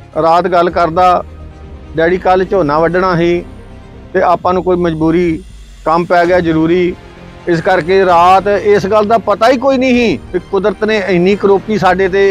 रात गल करदा डैडी कल झोना वड्ढना ही ते आपां नूं कोई मजबूरी काम पै गया जरूरी, इस करके रात इस गल दा पता ही कोई नहीं कि कुदरत ने इन्नी करोपी साडे ते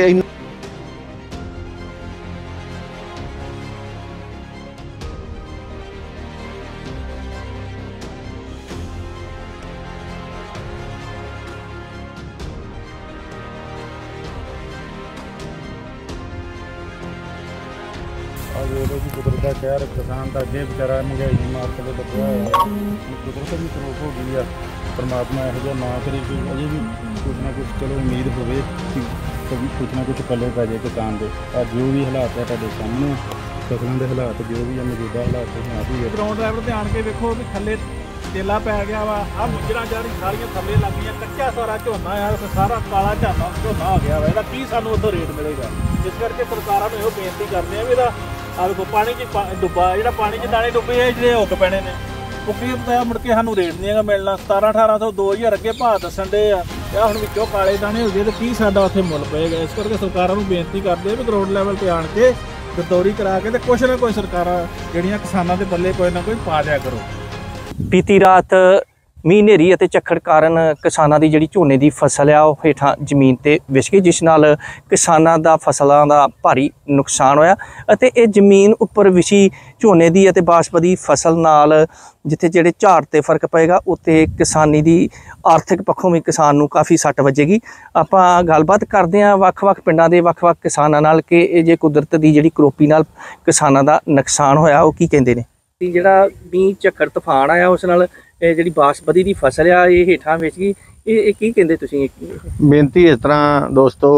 कुदरत का कहर किसान का अगे बेचारा महंगाई मार के बचा है। कुदरत भी करोप हो गई है। परमात्मा यहो ना करे कि अजे भी कुछ ना कुछ चलो उम्मीद हो कि कभी कुछ ना कुछ पले पै जाए किसान के। जो भी हालात है तुहाडे सामने फसलों के हालात जो भी है मौजूदा हालात आप ही है। ग्राउंड लेवल ते आण के वेखो भी थल्ले तेला पै गया वा, आ मुजरा जारी सारियां थल्ले लग गई, कच्चा सारा झोना है, सारा काला झोना हो गया वा। इहदा की सानूं उत्थों रेट मिलेगा? इस करके सरकारां नूं इहो बेनती करदे आ भी इहदा आ देखो पानी च डुब्बा जिहड़ा पानी च दाने डुब्बे है जिहड़े हुक पैणे ने ਉਹ ਕੀ ਪਤਾ ਮੁੜ ਕੇ ਸਾਨੂੰ ਰੇਟ ਨਹੀਂ ਹੈਗਾ ਮਿਲਣਾ। 1700-1800 2000 ਅੱਗੇ ਭਾਅ ਦੱਸਣ ਦੇ ਆ ਹੁਣ ਵਿੱਚੋਂ ਕਾਲੇ ਦਾਣੇ ਹੋ ਗਏ ਤੇ ਕੀ ਸਾਡਾ ਉੱਥੇ ਮੁੱਲ ਪਏਗਾ। ਇਸ ਕਰਕੇ ਸਰਕਾਰਾਂ ਨੂੰ ਬੇਨਤੀ ਕਰਦੇ ਆ ਵੀ ਗਰਾਊਂਡ ਲੈਵਲ ਤੇ ਆਣ ਕੇ ਗਰਦੌਰੀ ਕਰਾ ਕੇ ਤੇ ਕੁਛ ਨਾ ਕੋਈ ਸਰਕਾਰਾਂ ਜਿਹੜੀਆਂ ਕਿਸਾਨਾਂ ਦੇ ਬੱਲੇ ਕੋਈ ਨਾ ਕੋਈ ਪਾ ਦਿਆ ਕਰੋ। ਬੀਤੀ ਰਾਤ ਮੀਂਹ ਹਨੇਰੀ ਅਤੇ ਝੱਖੜ ਕਾਰਨ ਕਿਸਾਨਾਂ ਦੀ ਜਿਹੜੀ ਝੋਨੇ ਦੀ ਫਸਲ ਆ ਉਹ ਹੇਠਾਂ ਜ਼ਮੀਨ ਤੇ ਵਿਛ ਗਈ, ਜਿਸ ਨਾਲ ਕਿਸਾਨਾਂ ਦਾ ਫਸਲਾਂ ਦਾ ਭਾਰੀ ਨੁਕਸਾਨ ਹੋਇਆ ਅਤੇ ਇਹ ਜ਼ਮੀਨ ਉੱਪਰ ਵਿਛੀ ਝੋਨੇ ਦੀ ਅਤੇ ਬਾਸਮਤੀ ਫਸਲ ਨਾਲ ਜਿੱਥੇ ਜਿਹੜੇ ਝਾੜ ਤੇ ਫਰਕ ਪਏਗਾ ਉੱਥੇ ਕਿਸਾਨੀ ਦੀ ਆਰਥਿਕ ਪੱਖੋਂ ਵੀ ਕਿਸਾਨ ਨੂੰ ਕਾਫੀ ਸੱਟ ਵੱਜੇਗੀ। ਆਪਾਂ ਗੱਲਬਾਤ ਕਰਦੇ ਹਾਂ ਵੱਖ-ਵੱਖ ਪਿੰਡਾਂ ਦੇ ਵੱਖ-ਵੱਖ ਕਿਸਾਨਾਂ ਨਾਲ ਕਿ ਇਹ ਜੇ ਕੁਦਰਤ ਦੀ ਜਿਹੜੀ ਕਰੋਪੀ ਨਾਲ ਕਿਸਾਨਾਂ ਦਾ ਨੁਕਸਾਨ ਹੋਇਆ ਉਹ ਕੀ ਕਹਿੰਦੇ ਨੇ। ਜਿਹੜਾ ਮੀਂਹ ਝੱਖੜ ਤੂਫਾਨ ਆਇਆ ਉਸ ਨਾਲ ਜਿਹੜੀ ਬਾਸਮਤੀ ਦੀ ਫਸਲ ਆ ਇਹ ਹੇਠਾਂ ਵਿਛ ਗਈ, ਇਹ ਕੀ ਕਹਿੰਦੇ ਤੁਸੀਂ? बेनती इस तरह दोस्तों,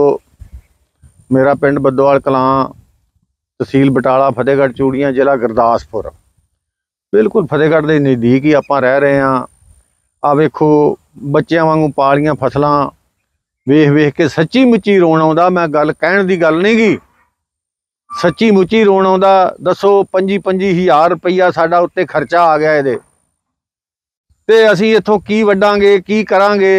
मेरा पिंड बद्दोवाल कलां, तहसील बटाला, फतेहगढ़ चूड़ियां, जिला गुरदासपुर, बिल्कुल फतेहगढ़ के नज़दीक ही आप रह रहे हैं। आ वेखो बच्चों वांगू पालियां फसलां वेख वेख के सच्ची मुच्ची रोण आउंदा। मैं गल कहण दी गल नहीं गी, सच्ची मुच्ची रोण आउंदा। दसो 25-25 हज़ार रुपया साडा उत्ते खर्चा आ गया इहदे ते असीं इत्थों की वड्डांगे की करांगे।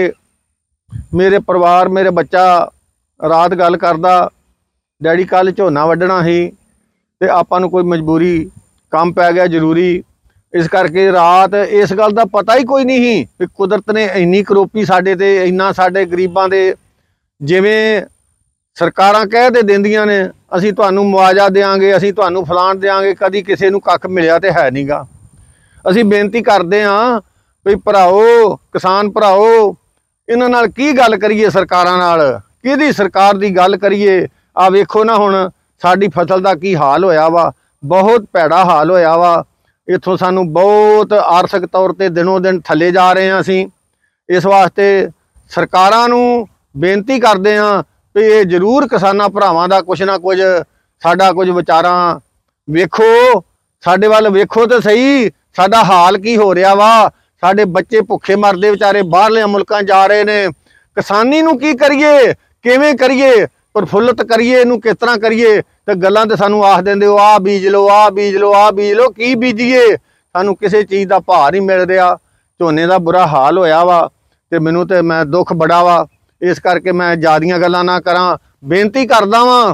मेरे परिवार मेरे बच्चा रात गल करदा डैडी कल झोना वड्ढना ही ते आपां नूं कोई मजबूरी काम पै गया जरूरी, इस करके रात इस गल दा पता ही कोई नहीं कि कुदरत ने इन्नी करोपी साडे ते इन्ना साडे गरीबां दे जिवें सरकारां कह दे दिंदियां ने असीं तुहानूं मुआवजा देंगे, असीं तुहानूं फलाण देंगे, कदी किसी नूं कख मिलिया ते है नहीं गा। असीं बेनती करदे हां भी भराओ किसान भराओ, इन्हां नाल की गल करिए सरकारां नाल, किहदी सरकार दी गल करिए। आ वेखो ना हुण साडी फसल दा की हाल होया वा, बहुत भैड़ा हाल होया वा। इत्थों सानूं बहुत आर्थिक तौर ते दिनों दिन थल्ले जा रहे हैं असीं। इस वास्ते सरकारां नूं बेनती करदे हां भी ये जरूर किसानां भरावां दा कुछ ना कुछ साडा कुछ विचारां वेखो, साडे वल वेखो तो सही साडा हाल की हो रहा वा। साडे बच्चे भुखे मरदे बेचारे बाहरले मुल्कां जा रहे ने। किसानी नूं की करिए, किवें करिए, प्रफुल्लित करिए, इनू किस तरह करिए? तो गल्लां ते सानूं आख दिंदे हो आ बीज लो, आ बीज लो, आ बीज लो, की बीजीए? सानूं किसी चीज़ का भाव नहीं मिल रहा। झोने का बुरा हाल होया वा ते मैनूं ते मैं दुख बड़ा वा। इस करके मैं ज़्यादियां गल्लां ना करां, बेनती करदा वां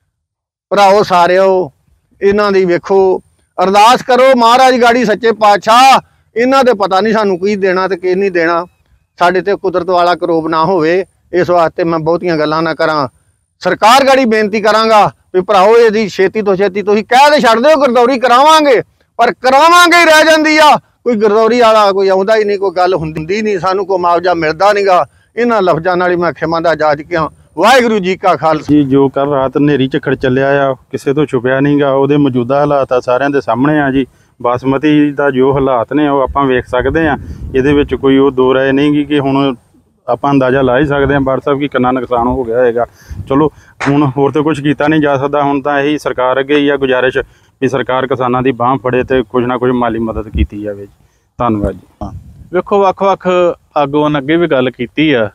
भराओ सारिओ इन्हां दी वेखो अरदास करो महाराज गाड़ी सच्चे पातशाह, इन्हां दे पता नहीं सानूं की देना ते की नहीं देना, साडे ते कुदरत वाला करोप ना होवे। इस वास्ते मैं बहुतियां गल्लां ना करां, सरकार गाड़ी बेनती करांगा भी भराओ इहदी छेती तो छेती तुसीं कह दे छड्ड दिओ गरदौरी करावांगे, पर करावांगे ही रह जांदी आ। कोई गरदौरी वाला कोई आउंदा ही नहीं, कोई गल हुंदी नहीं, सानूं कोई मुआवजा मिलदा नहीं गा। इन्हां लफ्ज़ां नाल ही मैं खिमा दा जाच किया। वाहिगुरू जी का खालसा जी। जो कल रात हनेरी झक्खड़ ਚੱਲਿਆ ਆ ਕਿਸੇ ਤੋਂ ਛੁਪਿਆ ਨਹੀਂ ਗਾ, ਉਹਦੇ ਮੌਜੂਦਾ ਹਾਲਾਤ ਆ ਸਾਰਿਆਂ ਦੇ ਸਾਹਮਣੇ ਆ ਜੀ। ਬਾਸਮਤੀ ਦਾ ਜੋ ਹਾਲਾਤ ਨੇ ਉਹ ਆਪਾਂ ਵੇਖ ਸਕਦੇ ਆ, ਇਹਦੇ ਵਿੱਚ ਕੋਈ ਉਹ ਦੋ ਰਾਏ ਨਹੀਂ ਗੀ ਕਿ ਹੁਣ ਆਪਾਂ ਅੰਦਾਜ਼ਾ ਲਾ ਹੀ ਸਕਦੇ ਆ ਬਾੜ ਸਾਹਿਬ ਕਿ ਕਿੰਨਾ ਨੁਕਸਾਨ ਹੋ ਗਿਆ ਹੋਏਗਾ। ਚਲੋ ਹੁਣ ਹੋਰ ਤਾਂ ਕੁਝ ਕੀਤਾ ਨਹੀਂ ਜਾ ਸਕਦਾ, ਹੁਣ ਤਾਂ ਇਹੀ ਸਰਕਾਰ ਅੱਗੇ ਹੀ ਆ ਗੁਜ਼ਾਰਿਸ਼ ਵੀ ਸਰਕਾਰ ਕਿਸਾਨਾਂ ਦੀ ਬਾਂਹ ਫੜੇ ਤੇ ਕੁਝ ਨਾ ਕੁਝ ਮਾਲੀ ਮਦਦ ਕੀਤੀ ਜਾਵੇ ਜੀ। ਧੰਨਵਾਦ ਜੀ। ਵੇਖੋ ਵੱਖ-ਵੱਖ ਆਗੂਆਂ ਨੇ ਅੱਗੇ ਵੀ ਗੱਲ ਕੀਤੀ ਆ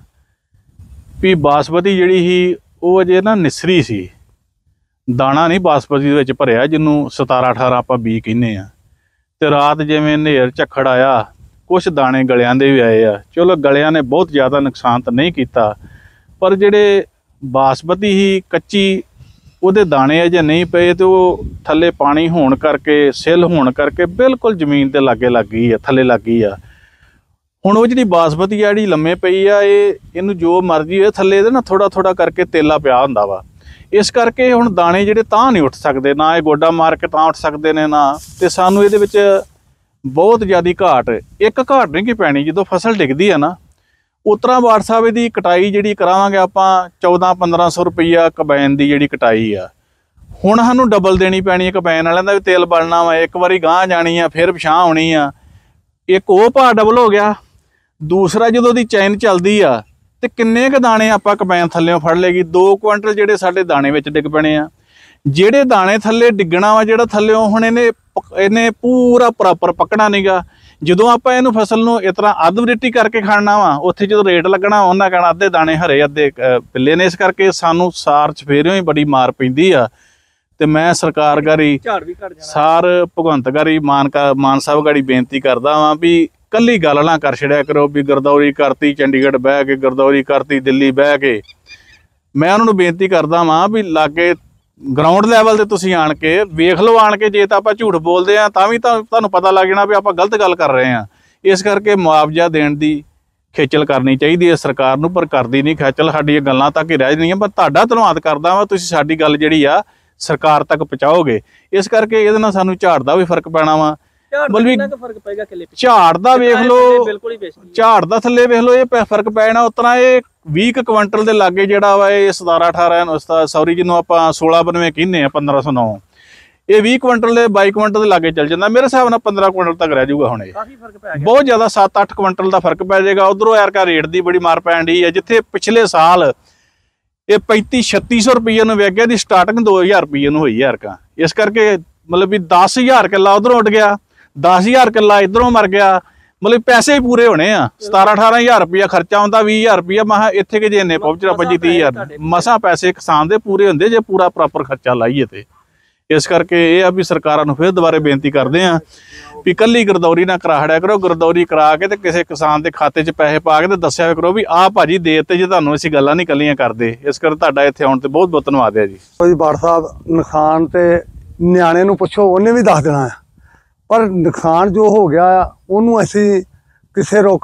ਵੀ ਬਾਸਮਤੀ ਜਿਹੜੀ ਸੀ ਉਹ ਅਜੇ ਨਾ ਨਿਸਰੀ ਸੀ, ਦਾਣਾ ਨਹੀਂ ਬਾਸਮਤੀ ਦੇ ਵਿੱਚ ਭਰਿਆ ਜਿਹਨੂੰ 17-18 ਆਪਾਂ ਬੀ ਕਹਿੰਦੇ ਆ। ਤੇ ਰਾਤ ਜਿਵੇਂ ਹਨੇਰ ਝੱਖੜ ਆਇਆ ਕੁਛ ਦਾਣੇ ਗਲਿਆਂ ਦੇ ਵੀ ਆਏ ਆ। ਚਲੋ ਗਲਿਆਂ ਨੇ ਬਹੁਤ ਜ਼ਿਆਦਾ ਨੁਕਸਾਨ ਤਾਂ ਨਹੀਂ ਕੀਤਾ, ਪਰ ਜਿਹੜੇ ਬਾਸਮਤੀ ਹੀ ਕੱਚੀ ਉਹਦੇ ਦਾਣੇ ਅਜੇ ਨਹੀਂ ਪਏ ਤੇ ਉਹ ਥੱਲੇ ਪਾਣੀ ਹੋਣ ਕਰਕੇ, ਸਿੱਲ ਹੋਣ ਕਰਕੇ ਬਿਲਕੁਲ ਜ਼ਮੀਨ ਦੇ ਲਾਗੇ ਲੱਗ ਗਈ ਆ, ਥੱਲੇ ਲੱਗ ਗਈ ਆ। ਹੁਣ ਉਹ ਜਿਹੜੀ ਬਾਸਮਤੀ ਆ ਜਿਹੜੀ ਲੰਮੇ ਪਈ ਆ, ਇਹਨੂੰ ਜੋ ਮਰਜ਼ੀ ਹੋਏ ਥੱਲੇ ਇਹਦੇ ਨਾ ਥੋੜਾ ਥੋੜਾ ਕਰਕੇ ਤੇਲਾ ਪਿਆ ਹੁੰਦਾ ਵਾ। ਇਸ ਕਰਕੇ ਹੁਣ ਦਾਣੇ ਜਿਹੜੇ ਤਾਂ ਨਹੀਂ ਉੱਠ ਸਕਦੇ, ਨਾ ਇਹ ਗੋਡਾ ਮਾਰ ਕੇ ਤਾਂ ਉੱਠ ਸਕਦੇ ਨੇ ਨਾ, ਤੇ ਸਾਨੂੰ ਇਹਦੇ ਵਿੱਚ ਬਹੁਤ ਜ਼ਿਆਦਾ ਘਾਟ, ਇੱਕ ਘਾਟ ਨਹੀਂ ਕੀ ਪੈਣੀ, ਜਦੋਂ ਫਸਲ ਡਿੱਗਦੀ ਆ ਨਾ ਉਤਰਾ ਬਾੜ ਸਾਹਿਬ ਇਹਦੀ ਕਟਾਈ ਜਿਹੜੀ ਕਰਾਵਾਂਗੇ ਆਪਾਂ 14-1500 ਰੁਪਈਆ ਕੰਬਾਈਨ ਦੀ ਜਿਹੜੀ ਕਟਾਈ ਆ, ਹੁਣ ਸਾਨੂੰ ਡਬਲ ਦੇਣੀ ਪੈਣੀ ਹੈ। ਕੰਬਾਈਨ ਵਾਲਿਆਂ ਦਾ ਵੀ ਤੇਲ ਬਲਣਾ ਵਾ, ਇੱਕ ਵਾਰੀ ਗਾਂਹ ਜਾਣੀ ਆ, ਫਿਰ ਪਿਛਾਂ ਆਉਣੀ ਆ, ਇੱਕ ਉਹ ਭਾਅ ਡਬਲ ਹੋ ਗਿਆ। ਦੂਸਰਾ ਜਦੋਂ ਉਹਦੀ ਚੈਨ ਚੱਲਦੀ ਆ ਤੇ ਕਿੰਨੇ ਕੁ ਦਾਣੇ ਆਪਾਂ ਕੰਬਾਈਨ ਥੱਲਿਓਂ ਫੜ ਲੇਗੀ, 2 ਕੁਇੰਟਲ ਜਿਹੜੇ ਸਾਡੇ ਦਾਣੇ ਵਿੱਚ ਡਿੱਗ ਪੈਣੇ ਆ। ਜਿਹੜੇ ਦਾਣੇ ਥੱਲੇ ਡਿੱਗਣਾ ਵਾ, ਜਿਹੜਾ ਥੱਲਿਓਂ ਹੁਣ ਇਹਨੇ ਪੂਰਾ ਪ੍ਰੋਪਰ ਪੱਕਣਾ ਨਹੀਂਗਾ। ਜਦੋਂ ਆਪਾਂ ਇਹਨੂੰ ਫਸਲ ਨੂੰ ਇਸ ਤਰ੍ਹਾਂ ਅੱਧ ਵਰੇਟੀ ਕਰਕੇ ਖਾਣਾ ਵਾ, ਉੱਥੇ ਜਦੋਂ ਰੇਟ ਲੱਗਣਾ ਉਹਨਾਂ ਕਹਿਣਾ ਅੱਧੇ ਦਾਣੇ ਹਰੇ ਅੱਧੇ ਪਿੱਲੇ ਨੇ। ਇਸ ਕਰਕੇ ਸਾਨੂੰ ਸਾਰ ਚਫੇਰਿਓਂ ਹੀ ਬੜੀ ਮਾਰ ਪੈਂਦੀ ਆ। ਤੇ ਮੈਂ ਸਰਕਾਰ ਗਾਰੀ, ਸਾਰ ਭਗਵੰਤ ਗਾਰੀ, ਮਾਨ ਸਾਹਿਬ ਗਾੜੀ ਬੇਨਤੀ ਕਰਦਾ ਵਾਂ ਵੀ ਕੱਲੀ ਗੱਲ ਨਾ ਕਰ ਛੜਿਆ ਕਰੋ ਵੀ ਗਰਦੌਰੀ ਕਰਤੀ ਚੰਡੀਗੜ੍ਹ ਬਹਿ ਕੇ, ਗਰਦੌਰੀ ਕਰਤੀ ਦਿੱਲੀ ਬਹਿ ਕੇ। ਮੈਂ ਉਹਨਾਂ ਨੂੰ ਬੇਨਤੀ ਕਰਦਾ ਵਾਂ ਵੀ ਲਾਗੇ ਗਰਾਊਂਡ ਲੈਵਲ ਤੇ ਤੁਸੀਂ ਆਣ ਕੇ ਵੇਖ ਲਓ, ਆਣ ਕੇ ਜੇ ਤਾਂ ਆਪਾਂ ਝੂਠ ਬੋਲਦੇ ਆ ਤਾਂ ਵੀ ਤੁਹਾਨੂੰ ਪਤਾ ਲੱਗ ਜਾਣਾ ਵੀ ਆਪਾਂ ਗਲਤ ਗੱਲ ਕਰ ਰਹੇ ਆ। ਇਸ ਕਰਕੇ ਮੁਆਵਜ਼ਾ ਦੇਣ ਦੀ ਖੇਚਲ ਕਰਨੀ ਚਾਹੀਦੀ ਹੈ ਸਰਕਾਰ ਨੂੰ, ਪਰ ਕਰਦੀ ਨਹੀਂ ਖੇਚਲ। ਸਾਡੀਆਂ ਗੱਲਾਂ ਤੱਕ ਹੀ ਰਹਿ ਜਾਂਦੀਆਂ। ਪਰ ਤੁਹਾਡਾ ਧੰਨਵਾਦ ਕਰਦਾ ਵਾਂ, ਤੁਸੀਂ ਸਾਡੀ ਗੱਲ ਜਿਹੜੀ ਆ ਸਰਕਾਰ ਤੱਕ ਪਹੁੰਚਾਓਗੇ। ਇਸ ਕਰਕੇ ਇਹਦੇ ਨਾਲ ਸਾਨੂੰ ਝਾੜ ਦਾ ਵੀ ਫਰਕ ਪੈਣਾ ਵਾ। ਝਾੜ ਦਾ ਵੇਖ ਲਓ, ਝਾੜ ਦਾ ਥੱਲੇ ਵੇਖ ਲਓ, ਇਹ ਫਰਕ ਪੈ ਜਾਣਾ। ਉਤਰਾ ਇਹ 20 ਕੁਇੰਟਲ ਦੇ ਲਾਗੇ ਜਿਹੜਾ ਵਾ ਇਹ 17-18 ਸੌਰੀ ਜਿਹਨੂੰ ਆਪਾਂ 1692 ਕਹਿੰਦੇ ਆ 1509, ਇਹ 20 ਕੁਇੰਟਲ ਦੇ 22 ਕੁਇੰਟਲ ਦੇ ਲਾਗੇ ਚੱਲ ਜਾਂਦਾ। ਮੇਰੇ ਹਿਸਾਬ ਨਾਲ 15 ਕੁਇੰਟਲ ਤੱਕ ਰਹਿ ਜਾਊਗਾ। ਹੁਣ ਇਹ ਬਹੁਤ ਜ਼ਿਆਦਾ 7-8 ਕੁਇੰਟਲ ਦਾ ਫਰਕ ਪੈ ਜਾਏਗਾ। ਉਧਰੋਂ ਯਾਰ ਰੇਟ ਦੀ ਬੜੀ ਮਾਰ ਪੈਣ ਡਈ ਹੈ। ਜਿੱਥੇ ਪਿਛਲੇ ਸਾਲ ਇਹ 3500-3600 ਰੁਪਈਏ ਨੂੰ ਵਿਕ ਗਿਆ, ਦੀ ਸਟਾਰਟਿੰਗ 2000 ਰੁਪਈਏ ਨੂੰ ਹੋਈ ਯਾਰ ਕਾ। ਇਸ ਕਰਕੇ ਮਤਲਬ ਵੀ 10,000 ਕਿੱਲਾ ਉਧਰੋਂ ਉੱਡ ਗਿਆ, 10,000 ਕਿੱਲਾ ਇਧਰੋਂ ਮਰ ਗਿਆ। ਮਤਲਬ ਪੈਸੇ ਹੀ ਪੂਰੇ ਹੋਣੇ ਆ। 17-18 ਰੁਪਈਆ ਖਰਚਾ ਹੁੰਦਾ, 20,000 ਰੁਪਈਆ ਮਹਾ ਇੱਥੇ ਕਿ ਜੇ ਇੰਨੇ ਪਹੁੰਚਣਾ 25-30,000 ਮਸਾਂ ਪੈਸੇ ਕਿਸਾਨ ਦੇ ਪੂਰੇ ਹੁੰਦੇ ਜੇ ਪੂਰਾ ਪ੍ਰੋਪਰ ਖਰਚਾ ਲਾਈਏ ਤੇ। ਇਸ ਕਰਕੇ ਇਹ ਆ ਵੀ ਸਰਕਾਰਾਂ ਨੂੰ ਫਿਰ ਦੁਬਾਰੇ ਬੇਨਤੀ ਕਰਦੇ ਆ ਵੀ ਕੱਲੀ ਗਰਦੌਰੀ ਨਾ ਕਰਾ ਛੜਿਆ ਕਰੋ। ਗਰਦੌਰੀ ਕਰਾ ਕੇ ਤੇ ਕਿਸੇ ਕਿਸਾਨ ਦੇ ਖਾਤੇ 'ਚ ਪੈਸੇ ਪਾ ਕੇ ਤੇ ਦੱਸਿਆ ਕਰੋ ਵੀ ਆਹ ਭਾਜੀ ਦੇ ਤੇ, ਜੇ ਤੁਹਾਨੂੰ ਅਸੀਂ ਗੱਲਾਂ ਨਹੀਂ ਕੱਲੀਆਂ ਕਰਦੇ। ਇਸ ਕਰਕੇ ਤੁਹਾਡਾ ਇੱਥੇ ਆਉਣ ਤੇ ਬਹੁਤ ਬਹੁਤ ਧੰਨਵਾਦ ਹੈ ਜੀ। ਕੋਈ ਬਾੜ ਸਾਹਿਬ ਨੁਕਸਾਨ ਤੇ ਨਿਆਣੇ ਨੂੰ ਪੁੱਛੋ, ਉਹਨੇ ਵੀ ਦੱਸ ਦੇਣਾ ਆ। ਪਰ ਨੁਕਸਾਨ ਜੋ ਹੋ ਗਿਆ ਆ ਉਹਨੂੰ ਅਸੀਂ ਕਿਸੇ ਰੁੱਖ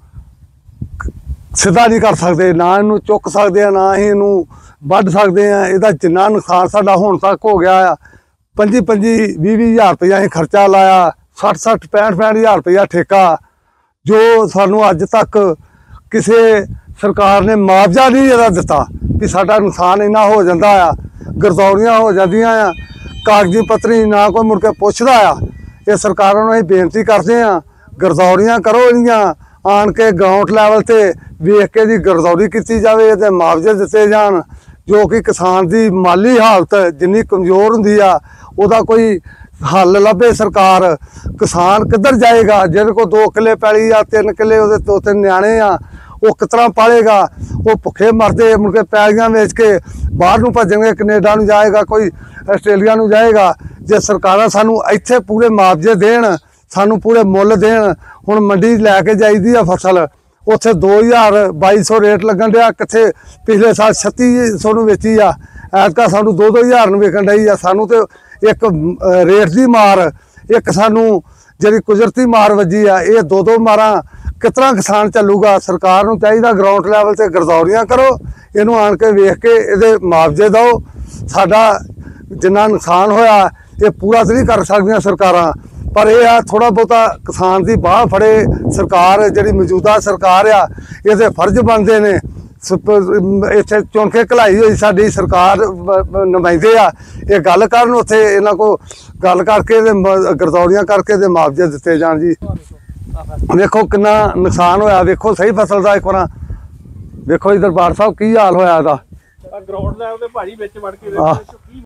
ਸਿੱਧਾ ਨਹੀਂ ਕਰ ਸਕਦੇ, ਨਾ ਇਹਨੂੰ ਚੁੱਕ ਸਕਦੇ ਆ, ਨਾ ਹੀ ਇਹਨੂੰ ਵੱਢ ਸਕਦੇ ਆ। ਇਹਦਾ ਜਿੰਨਾ ਨੁਕਸਾਨ ਸਾਡਾ ਹੁਣ ਤੱਕ ਹੋ ਗਿਆ ਆ, 25-20 ਰੁਪਈਆ ਅਸੀਂ ਖਰਚਾ ਲਾਇਆ, 65-65 ਰੁਪਈਆ ਠੇਕਾ, ਜੋ ਸਾਨੂੰ ਅੱਜ ਤੱਕ ਕਿਸੇ ਸਰਕਾਰ ਨੇ ਮੁਆਵਜ਼ਾ ਨਹੀਂ ਇਹਦਾ ਦਿੱਤਾ ਵੀ ਸਾਡਾ ਨੁਕਸਾਨ ਇੰਨਾ ਹੋ ਜਾਂਦਾ ਆ। ਗਰਦੌਰੀਆਂ ਹੋ ਜਾਂਦੀਆਂ ਆ, ਕਾਗਜ਼ੀ ਪੱਤਰੀ ਨਾ ਕੋਈ ਮੁੜ ਕੇ ਪੁੱਛਦਾ ਆ। ਇਹ ਸਰਕਾਰਾਂ ਨੂੰ ਅਸੀਂ ਬੇਨਤੀ ਕਰਦੇ ਆ, ਗਰਦੌਰੀਆਂ ਕਰੋ ਇਹਦੀਆਂ, ਆਣ ਕੇ ਗਰਾਊਂਡ ਲੈਵਲ ਤੇ ਵੇਖ ਕੇ ਦੀ ਗਰਦੌਰੀ ਕੀਤੀ ਜਾਵੇ ਤੇ ਮੁਆਵਜ਼ੇ ਦਿੱਤੇ ਜਾਣ, ਜੋ ਕਿ ਕਿਸਾਨ ਦੀ ਮਾਲੀ ਹਾਲਤ ਜਿੰਨੀ ਕਮਜ਼ੋਰ ਹੁੰਦੀ ਆ ਉਹਦਾ ਕੋਈ ਹੱਲ ਲੱਭੇ ਸਰਕਾਰ। ਕਿਸਾਨ ਕਿੱਧਰ ਜਾਏਗਾ? ਜਿਹਦੇ ਕੋਲ 2 ਕਿੱਲੇ ਪੈਲੀ ਆ, 3 ਕਿੱਲੇ ਉਹਦੇ 2-3 ਨਿਆਣੇ ਆ, ਉਹ ਕਿਸ ਤਰ੍ਹਾਂ ਪਾਲੇਗਾ? ਉਹ ਭੁੱਖੇ ਮਰਦੇ ਮੁੜ ਕੇ ਪੈਲੀਆਂ ਵੇਚ ਕੇ ਬਾਹਰ ਨੂੰ ਭੱਜਣਗੇ, ਕੈਨੇਡਾ ਨੂੰ ਜਾਏਗਾ, ਕੋਈ ਆਸਟ੍ਰੇਲੀਆ ਨੂੰ ਜਾਏਗਾ। ਜੇ ਸਰਕਾਰਾਂ ਸਾਨੂੰ ਇੱਥੇ ਪੂਰੇ ਮੁਆਵਜ਼ੇ ਦੇਣ, ਸਾਨੂੰ ਪੂਰੇ ਮੁੱਲ ਦੇਣ। ਹੁਣ ਮੰਡੀ ਲੈ ਕੇ ਜਾਈਦੀ ਆ ਫਸਲ, ਉੱਥੇ 2000-2200 ਰੇਟ ਲੱਗਣ ਡਿਆ, ਕਿੱਥੇ ਪਿਛਲੇ ਸਾਲ 3600 ਨੂੰ ਵੇਚੀ ਆ, ਐਤਕਾਂ ਸਾਨੂੰ 2-2000 ਨੂੰ ਵੇਚਣ ਡਈ ਆ। ਸਾਨੂੰ ਤੇ ਇੱਕ ਰੇਟ ਦੀ ਮਾਰ, ਇੱਕ ਸਾਨੂੰ ਜਿਹੜੀ ਕੁਦਰਤੀ ਮਾਰ ਵੱਜੀ ਆ, ਇਹ 2-2 ਮਾਰਾਂ ਕਿਸ ਤਰ੍ਹਾਂ ਕਿਸਾਨ ਚੱਲੂਗਾ? ਸਰਕਾਰ ਨੂੰ ਚਾਹੀਦਾ ਗਰਾਊਂਡ ਲੈਵਲ ਤੇ ਗਰਦੌਰੀਆਂ ਕਰੋ, ਇਹਨੂੰ ਆਣ ਕੇ ਵੇਖ ਕੇ ਇਹਦੇ ਮੁਆਵਜ਼ੇ ਦਿਓ। ਸਾਡਾ ਜਿੰਨਾ ਨੁਕਸਾਨ ਹੋਇਆ ਇਹ ਪੂਰਾ ਤਾਂ ਨਹੀਂ ਕਰ ਸਕਦੀਆਂ ਸਰਕਾਰਾਂ, ਪਰ ਇਹ ਆ ਥੋੜਾ ਬਹੁਤਾ ਕਿਸਾਨ ਦੀ ਬਾਹ ਫੜੇ ਸਰਕਾਰ, ਜਿਹੜੀ ਮੌਜੂਦਾ ਸਰਕਾਰ ਆ, ਇਹਦੇ ਫਰਜ਼ ਬਣਦੇ ਨੇ। ਇੱਥੇ ਚੁਣ ਕੇ ਘਲਾਈ ਹੋਈ ਸਾਡੀ ਸਰਕਾਰ ਨੁਮਾਇੰਦੇ ਆ, ਇਹ ਗੱਲ ਕਰਨ, ਉੱਥੇ ਇਹਨਾਂ ਕੋਲ ਗੱਲ ਕਰਕੇ ਤੇ ਗਰਦੌਰੀਆਂ ਕਰਕੇ ਤੇ ਮੁਆਵਜ਼ੇ ਦਿੱਤੇ ਜਾਣ ਜੀ। ਵੇਖੋ ਕਿੰਨਾ ਨੁਕਸਾਨ ਹੋਇਆ, ਵੇਖੋ ਸਹੀ ਫਸਲ ਦਾ। ਇੱਕ ਵਾਰ ਵੇਖੋ ਜੀ ਦਰਬਾਰ ਸਾਹਿਬ ਕੀ ਹਾਲ ਹੋਇਆ ਇਹਦਾ। ਗਰਾਊਂਡ ਲੈਵਲ ਤੇ ਭਾਜੀ ਵਿੱਚ ਵੜ ਕੇ